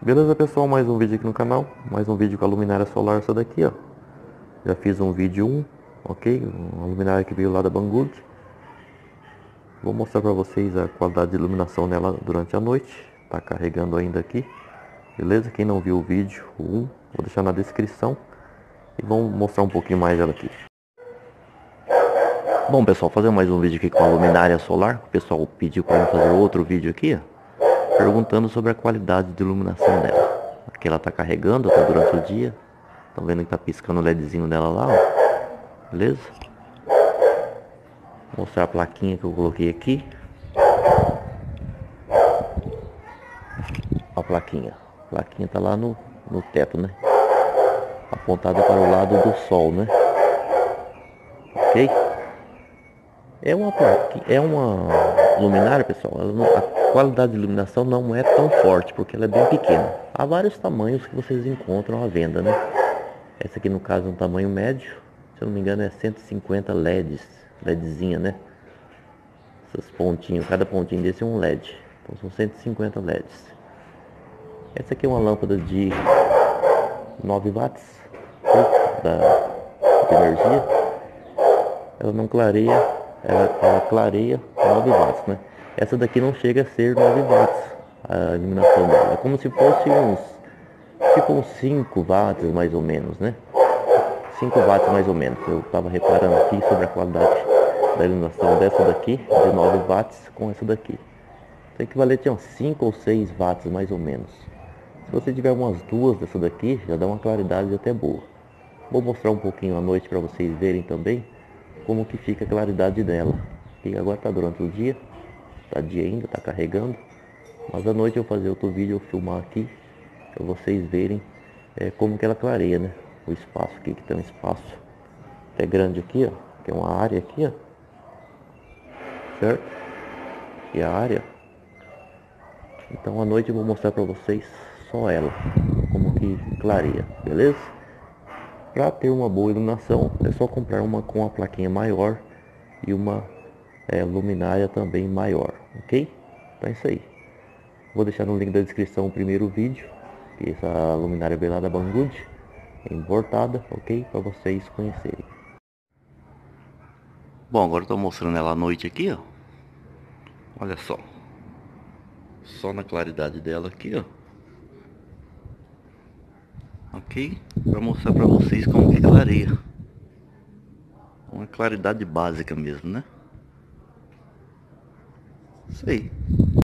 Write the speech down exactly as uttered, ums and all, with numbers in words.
Beleza, pessoal, mais um vídeo aqui no canal, mais um vídeo com a luminária solar, essa daqui, ó. Já fiz um vídeo um, ok, uma luminária que veio lá da Banggood. Vou mostrar para vocês a qualidade de iluminação nela durante a noite. Tá carregando ainda aqui, beleza? Quem não viu o vídeo um, vou deixar na descrição. E vamos mostrar um pouquinho mais ela aqui. Bom, pessoal, fazer mais um vídeo aqui com a luminária solar. O pessoal pediu para eu fazer outro vídeo aqui, ó, perguntando sobre a qualidade de iluminação dela. Aqui ela tá carregando, tá durante o dia. Estão vendo que tá piscando o LEDzinho dela lá, ó. Beleza? Vou mostrar a plaquinha que eu coloquei aqui. A plaquinha. A plaquinha tá lá no, no teto, né? Apontada para o lado do sol, né? Ok? É uma plaquinha, é uma luminária, pessoal. Ela não, a qualidade de iluminação não é tão forte, porque ela é bem pequena. Há vários tamanhos que vocês encontram à venda, né? Essa aqui no caso é um tamanho médio. Se eu não me engano é cento e cinquenta LEDs. LEDzinha, né? Essas pontinhas, cada pontinho desse é um LED. Então são cento e cinquenta LEDs. Essa aqui é uma lâmpada de nove watts da, de energia. Ela não clareia, ela, ela clareia nove watts, né? Essa daqui não chega a ser nove watts a iluminação dela. É como se fosse uns, tipo uns cinco watts mais ou menos, né? cinco watts mais ou menos. Eu estava reparando aqui sobre a qualidade da iluminação dessa daqui, de nove watts, com essa daqui. O equivalente a uns cinco ou seis watts mais ou menos. Se você tiver umas duas dessa daqui, já dá uma claridade até boa. Vou mostrar um pouquinho à noite para vocês verem também como que fica a claridade dela. E agora está durante o dia, está dia ainda, está carregando. Mas à noite eu vou fazer outro vídeo, eu filmar aqui, para vocês verem é, como que ela clareia, né? O espaço aqui, que tem um espaço até grande aqui, ó. Tem uma área aqui, ó. Certo? E a área. Então à noite eu vou mostrar para vocês só ela, como que clareia, beleza? Para ter uma boa iluminação é só comprar uma com a plaquinha maior e uma é, luminária também maior, ok? Então é isso aí. Vou deixar no link da descrição o primeiro vídeo, que essa luminária veio lá da Banggood, importada, ok? Para vocês conhecerem. Bom, agora eu tô mostrando ela à noite aqui, ó. Olha só. Só na claridade dela aqui, ó. Ok? Para mostrar para vocês como que clareia. Uma claridade básica mesmo, né? Isso aí.